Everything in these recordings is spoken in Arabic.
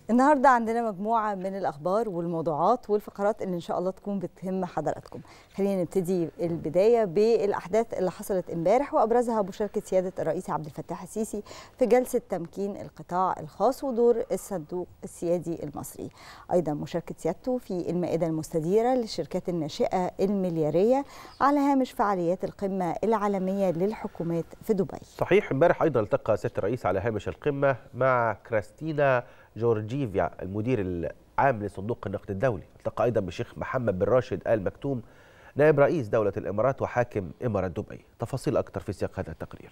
النهارده عندنا مجموعة من الأخبار والموضوعات والفقرات اللي إن شاء الله تكون بتهم حضراتكم. خلينا نبتدي البداية بالأحداث اللي حصلت امبارح وأبرزها مشاركة سيادة الرئيس عبد الفتاح السيسي في جلسة تمكين القطاع الخاص ودور الصندوق السيادي المصري. أيضا مشاركة سيادته في المائدة المستديرة للشركات الناشئة المليارية على هامش فعاليات القمة العالمية للحكومات في دبي. صحيح، امبارح أيضا التقى سيادة الرئيس على هامش القمة مع كريستينا جورجيفيا المدير العام لصندوق النقد الدولي. التقى أيضا بالشيخ محمد بن راشد آل مكتوم نائب رئيس دولة الإمارات وحاكم إمارة دبي. تفاصيل أكثر في سياق هذا التقرير.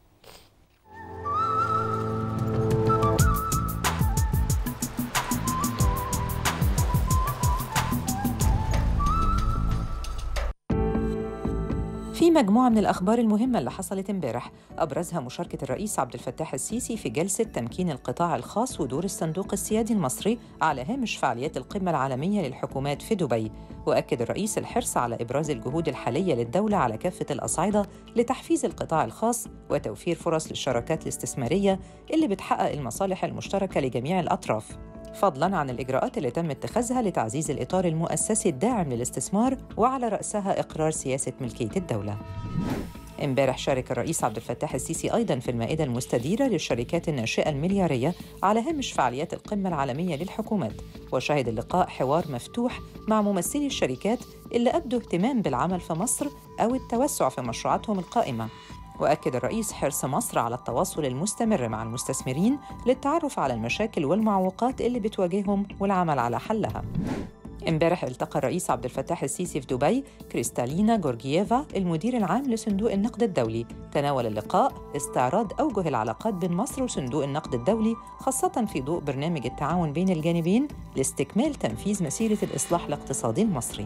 في مجموعة من الأخبار المهمة اللي حصلت امبارح، أبرزها مشاركة الرئيس عبد الفتاح السيسي في جلسة تمكين القطاع الخاص ودور الصندوق السيادي المصري على هامش فعاليات القمة العالمية للحكومات في دبي. وأكد الرئيس الحرص على إبراز الجهود الحالية للدولة على كافة الأصعدة لتحفيز القطاع الخاص وتوفير فرص للشراكات الاستثمارية اللي بتحقق المصالح المشتركة لجميع الأطراف، فضلاً عن الإجراءات اللي تم اتخاذها لتعزيز الإطار المؤسسي الداعم للاستثمار وعلى رأسها إقرار سياسة ملكية الدولة. امبارح شارك الرئيس عبد الفتاح السيسي أيضاً في المائدة المستديرة للشركات الناشئة المليارية على هامش فعاليات القمة العالمية للحكومات، وشهد اللقاء حوار مفتوح مع ممثلي الشركات اللي أبدوا اهتمام بالعمل في مصر أو التوسع في مشروعاتهم القائمة. وأكد الرئيس حرص مصر على التواصل المستمر مع المستثمرين للتعرف على المشاكل والمعوقات اللي بتواجههم والعمل على حلها. امبارح التقى الرئيس عبد الفتاح السيسي في دبي كريستالينا جورجييفا المدير العام لصندوق النقد الدولي. تناول اللقاء استعراض أوجه العلاقات بين مصر وصندوق النقد الدولي، خاصة في ضوء برنامج التعاون بين الجانبين لاستكمال تنفيذ مسيرة الإصلاح الاقتصادي المصري.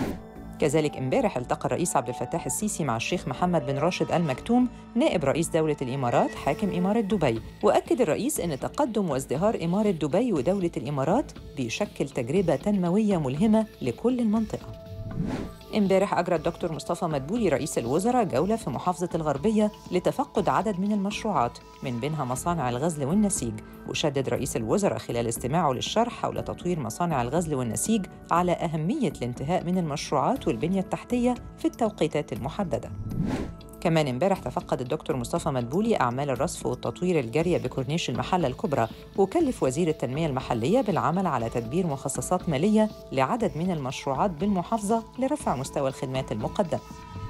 كذلك امبارح التقى الرئيس عبد الفتاح السيسي مع الشيخ محمد بن راشد آل مكتوم نائب رئيس دولة الإمارات حاكم إمارة دبي. وأكد الرئيس أن تقدم وازدهار إمارة دبي ودولة الإمارات بيشكل تجربة تنموية ملهمة لكل المنطقة. امبارح أجرى الدكتور مصطفى مدبولي رئيس الوزراء جولة في محافظة الغربية لتفقد عدد من المشروعات من بينها مصانع الغزل والنسيج. وشدد رئيس الوزراء خلال استماعه للشرح حول تطوير مصانع الغزل والنسيج على أهمية الانتهاء من المشروعات والبنية التحتية في التوقيتات المحددة. كمان امبارح تفقد الدكتور مصطفى مدبولي أعمال الرصف والتطوير الجارية بكورنيش المحلة الكبرى، وكلف وزير التنمية المحلية بالعمل على تدبير مخصصات مالية لعدد من المشروعات بالمحافظة لرفع مستوى الخدمات المقدمة.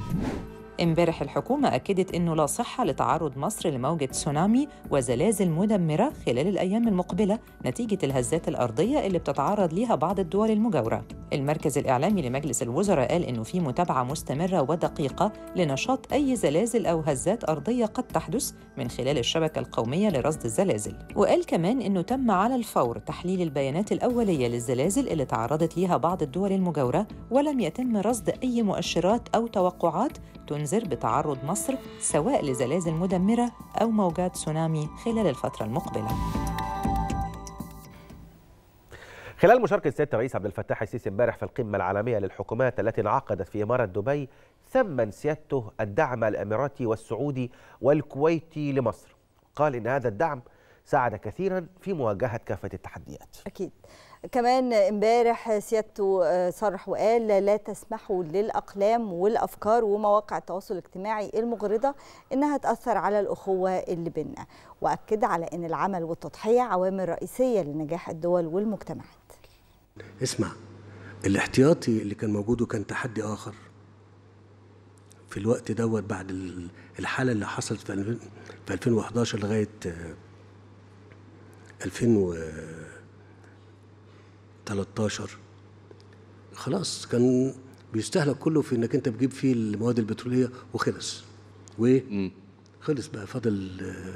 امبارح الحكومة أكدت أنه لا صحة لتعرض مصر لموجة تسونامي وزلازل مدمرة خلال الأيام المقبلة نتيجة الهزات الأرضية اللي بتتعرض ليها بعض الدول المجاورة. المركز الإعلامي لمجلس الوزراء قال أنه في متابعة مستمرة ودقيقة لنشاط أي زلازل أو هزات أرضية قد تحدث من خلال الشبكة القومية لرصد الزلازل. وقال كمان أنه تم على الفور تحليل البيانات الأولية للزلازل اللي تعرضت ليها بعض الدول المجاورة، ولم يتم رصد أي مؤشرات أو توقعات تنذر بتعرض مصر سواء لزلازل مدمرة أو موجات تسونامي خلال الفترة المقبلة. خلال مشاركة سيادة الرئيس عبد الفتاح السيسي امبارح في القمة العالمية للحكومات التي انعقدت في إمارة دبي، ثمن سيادته الدعم الإماراتي والسعودي والكويتي لمصر. قال إن هذا الدعم ساعد كثيرا في مواجهة كافة التحديات. أكيد. كمان امبارح سيادته صرح وقال لا تسمحوا للأقلام والأفكار ومواقع التواصل الاجتماعي المغرضة إنها تأثر على الأخوة اللي بيننا، وأكد على أن العمل والتضحية عوامل رئيسية لنجاح الدول والمجتمعات. اسمع، الاحتياطي اللي كان موجود وكان تحدي آخر في الوقت دوت بعد الحالة اللي حصلت في 2011 لغاية 2013، خلاص كان بيستهلك كله في انك انت بتجيب فيه المواد البتروليه وخلص خلص بقى فاضل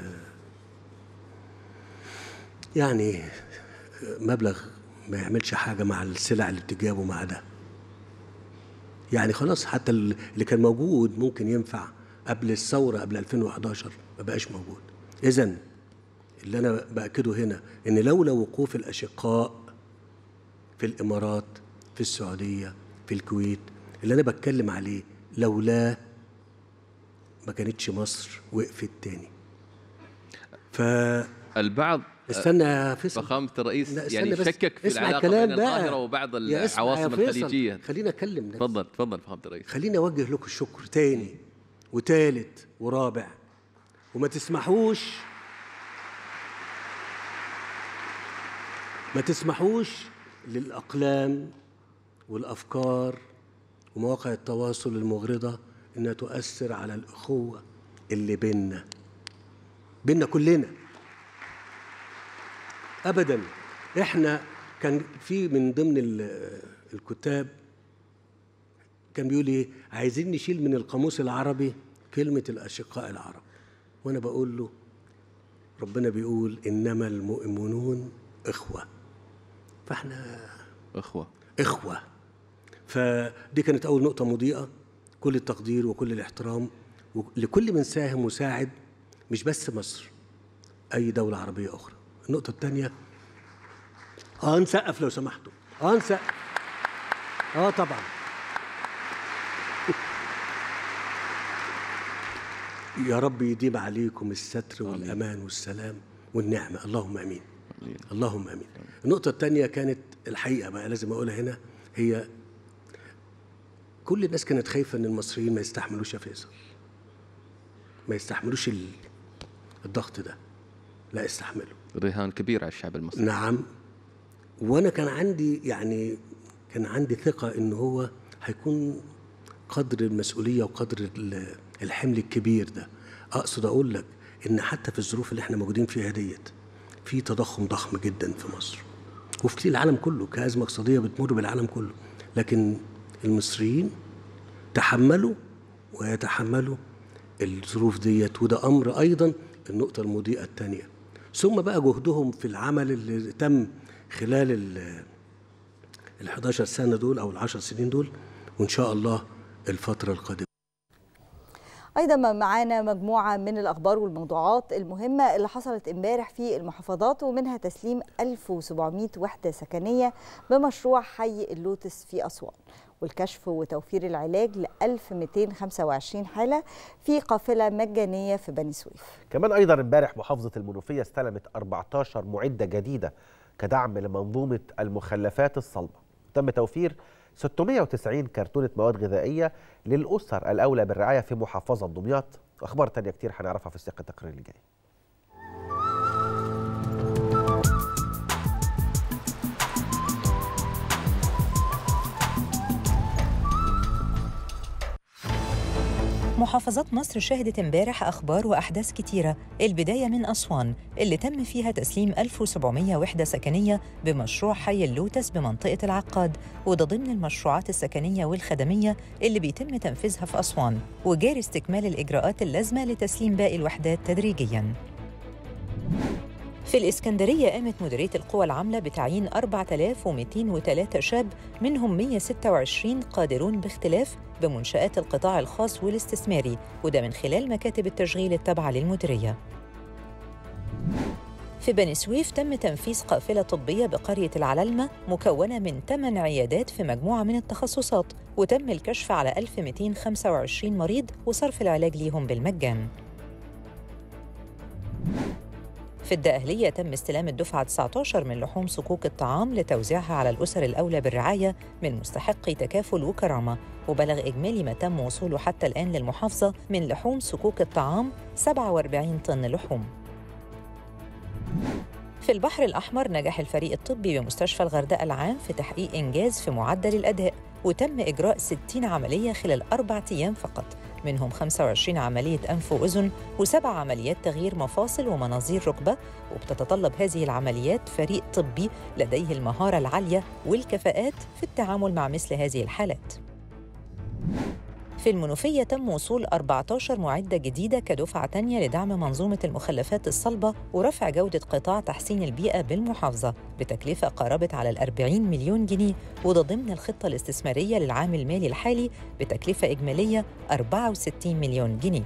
يعني مبلغ ما يعملش حاجه مع السلع اللي بتجابه مع ده. يعني خلاص حتى اللي كان موجود ممكن ينفع قبل الثوره قبل 2011 ما بقاش موجود. اذن اللي انا باكده هنا ان لولا وقوف الاشقاء في الامارات في السعوديه في الكويت اللي انا بتكلم عليه، لولا ما كانتش مصر وقفت تاني. البعض استنى يا فيصل. فخامة الرئيس يعني شكك في العلاقة بين القاهرة وبعض العواصم الخليجية. خلينا أتكلم. تفضل فخامة الرئيس. خلينا أوجه لكم الشكر تاني وتالت ورابع، وما تسمحوش للأقلام والأفكار ومواقع التواصل المغرضة إنها تؤثر على الأخوة اللي بيننا كلنا أبداً. إحنا كان في من ضمن الكتاب كان بيقول إيه، عايزين نشيل من القاموس العربي كلمة الأشقاء العرب، وأنا بقول له ربنا بيقول إنما المؤمنون إخوة، فإحنا إخوة. فدي كانت أول نقطة مضيئة. كل التقدير وكل الاحترام لكل من ساهم وساعد، مش بس مصر، أي دولة عربية أخرى. النقطة الثانية نسقف لو سمحتوا. نسقف. طبعا. يا رب يديم عليكم الستر والأمان والسلام والنعمة، اللهم أمين. اللهم أمين. النقطة الثانية كانت الحقيقة بقى لازم أقولها هنا، هي كل الناس كانت خايفة إن المصريين ما يستحملوش يا فيصل، ما يستحملوش الضغط ده. لا، استحملوا. رهان كبير على الشعب المصري. نعم. وأنا كان عندي ثقة إن هو هيكون قدر المسؤولية وقدر الحمل الكبير ده. أقصد أقول لك إن حتى في الظروف اللي احنا موجودين فيها ديت في تضخم ضخم جدا في مصر وفي كتير العالم كله، كأزمة اقتصادية بتمر بالعالم كله، لكن المصريين تحملوا ويتحملوا الظروف ديت، وده أمر أيضا النقطة المضيئة الثانية. ثم بقى جهدهم في العمل اللي تم خلال ال11 سنة دول أو ال10 سنين دول، وإن شاء الله الفترة القادمة. أيضا معانا مجموعة من الأخبار والموضوعات المهمة اللي حصلت امبارح في المحافظات، ومنها تسليم 1700 وحدة سكنية بمشروع حي اللوتس في أسوان، والكشف وتوفير العلاج ل 1225 حالة في قافلة مجانية في بني سويف. كمان أيضا امبارح محافظة المنوفية استلمت 14 معدة جديدة كدعم لمنظومة المخلفات الصلبة. تم توفير 690 كرتونة مواد غذائية للأسر الأولى بالرعاية في محافظة دمياط. أخبار تانية كتير هنعرفها في سياق التقرير اللي جاي. محافظات مصر شهدت امبارح أخبار وأحداث كتيرة، البداية من أسوان اللي تم فيها تسليم 1700 وحدة سكنية بمشروع حي اللوتس بمنطقة العقاد، وده ضمن المشروعات السكنية والخدمية اللي بيتم تنفيذها في أسوان، وجاري استكمال الإجراءات اللازمة لتسليم باقي الوحدات تدريجياً. في الإسكندرية قامت مديرية القوى العاملة بتعيين 4203 شاب، منهم 126 قادرون باختلاف بمنشآت القطاع الخاص والاستثماري، وده من خلال مكاتب التشغيل التابعة للمديرية. في بني سويف تم تنفيذ قافلة طبية بقرية العلالمة مكونة من 8 عيادات في مجموعة من التخصصات، وتم الكشف على 1225 مريض وصرف العلاج ليهم بالمجان. في الدقهلية تم استلام الدفعة 19 من لحوم صكوك الطعام لتوزيعها على الأسر الأولى بالرعاية من مستحقي تكافل وكرامة، وبلغ إجمالي ما تم وصوله حتى الآن للمحافظة من لحوم صكوك الطعام 47 طن لحوم. في البحر الأحمر نجح الفريق الطبي بمستشفى الغردقة العام في تحقيق إنجاز في معدل الأداء، وتم إجراء 60 عملية خلال 4 أيام فقط، منهم 25 عملية أنف وأذن و7 عمليات تغيير مفاصل ومناظير ركبة، وبتتطلب هذه العمليات فريق طبي لديه المهارة العالية والكفاءات في التعامل مع مثل هذه الحالات. في المنوفية تم وصول 14 معدة جديدة كدفعة تانية لدعم منظومة المخلفات الصلبة ورفع جودة قطاع تحسين البيئة بالمحافظة بتكلفة قاربت على 40 مليون جنيه، وده ضمن الخطة الاستثمارية للعام المالي الحالي بتكلفة إجمالية 64 مليون جنيه.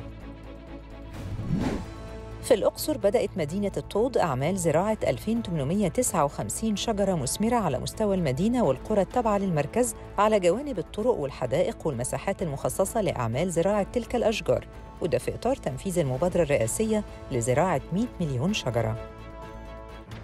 في الأقصر بدأت مدينة الطود أعمال زراعة 2859 شجرة مثمرة على مستوى المدينة والقرى التابعة للمركز على جوانب الطرق والحدائق والمساحات المخصصة لأعمال زراعة تلك الأشجار، وده في إطار تنفيذ المبادرة الرئاسية لزراعة 100 مليون شجرة.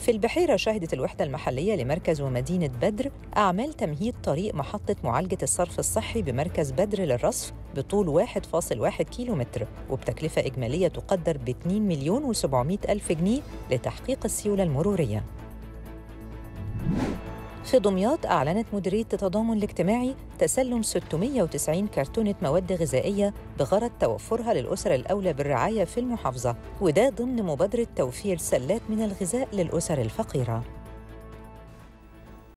في البحيرة شهدت الوحدة المحلية لمركز ومدينة بدر أعمال تمهيد طريق محطة معالجة الصرف الصحي بمركز بدر للرصف بطول 1.1 كيلومتر وبتكلفة إجمالية تقدر ب 2,700,000 جنيه لتحقيق السيولة المرورية. في دمياط أعلنت مديرية التضامن الاجتماعي تسلم 690 كرتونة مواد غذائية بغرض توفرها للأسر الأولى بالرعاية في المحافظة، وده ضمن مبادرة توفير سلات من الغذاء للأسر الفقيرة.